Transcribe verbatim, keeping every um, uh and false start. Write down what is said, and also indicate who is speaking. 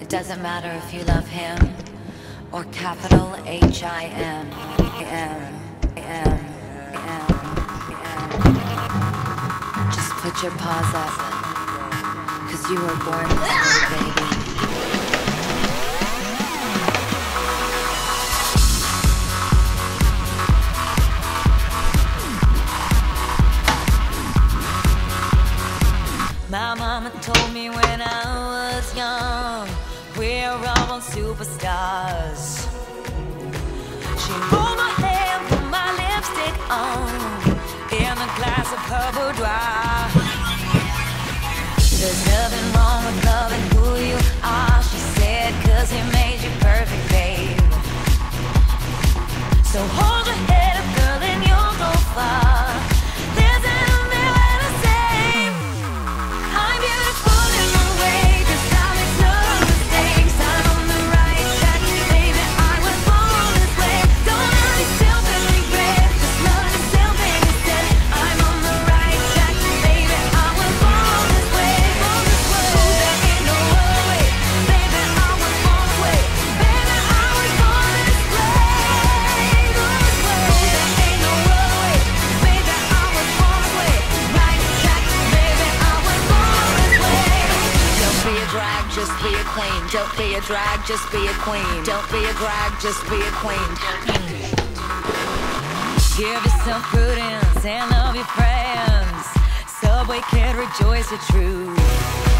Speaker 1: It doesn't matter if you love him or capital H I M. M, M, M, M. Just put your paws up, 'cause you were born this way, baby. My mama told me when I was young, we're all superstars. She rolled my hair, put my lipstick on, in a glass of her boudoir. There's nothing wrong with loving who you are, she said, 'cause he made you perfect, babe. So hold your head up, girl, and you'll go far. Just be a queen. Don't be a drag, just be a queen. Don't be a drag, just be a queen. Give yourself prudence and love your friends. Subway kid, rejoice the truth.